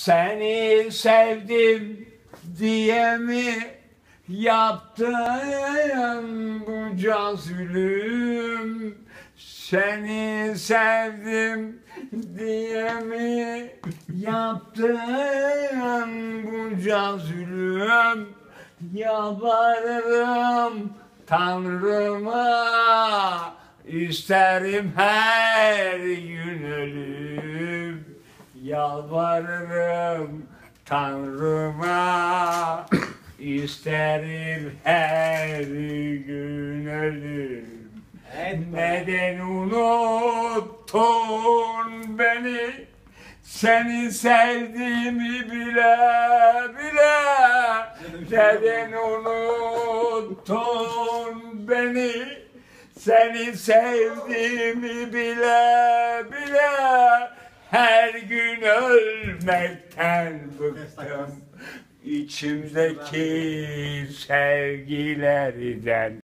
Seni sevdim diye mi yaptın bunca zulüm? Seni sevdim diye mi yaptın bunca zulüm? Yalvarırım Tanrıma, isterim her gün ölüm. Yalvarırım Tanrıma, isterim her gün ölüm. Neden unuttun beni? Seni sevdiğimi bile bile. Neden unuttun beni? Seni sevdiğimi bile bile. Her gün ölmekten bıktım, içimdeki sevgilerden.